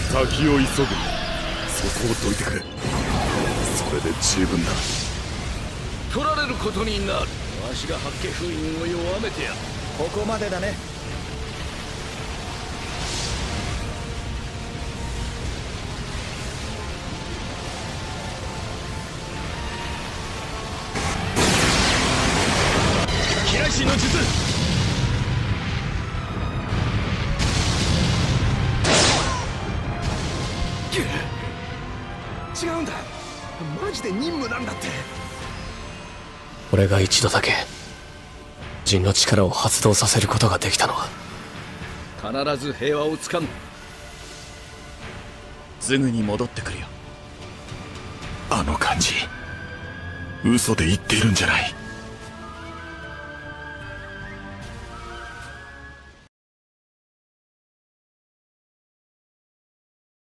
先を急ぐ。そこをどいてくれ。それで十分だ。 取られることになる。わしが八景封印を弱めてや。 ここまでだね。 平石の術。 違うんだ。マジで任務なんだって。 俺が一度だけ陣の力を発動させることができたのは、 必ず平和をつかむ。 すぐに戻ってくるよ。あの感じ、嘘で言っているんじゃない。